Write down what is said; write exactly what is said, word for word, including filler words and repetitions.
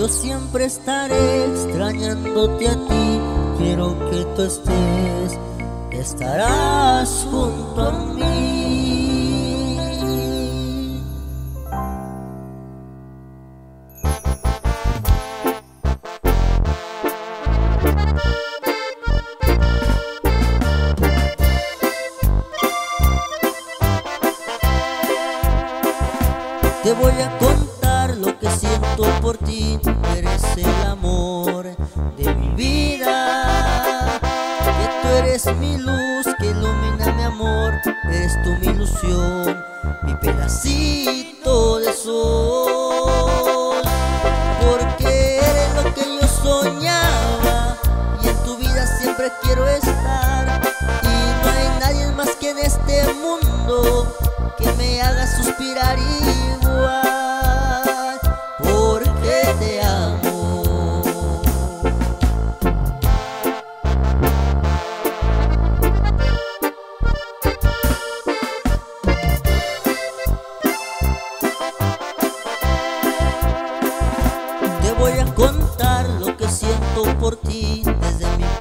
Yo siempre estaré extrañándote a ti. Quiero que tú estés, estarás junto a mí. Te voy a contar lo que siento por ti. Eres el amor de mi vida, que tú eres mi luz que ilumina mi amor. Eres tú mi ilusión, mi pedacito de sol, porque eres lo que yo soñaba y en tu vida siempre quiero estar. Y no hay nadie más que en este mundo que me haga suspirar igual, porque te amo. Te voy a contar lo que siento por ti desde mi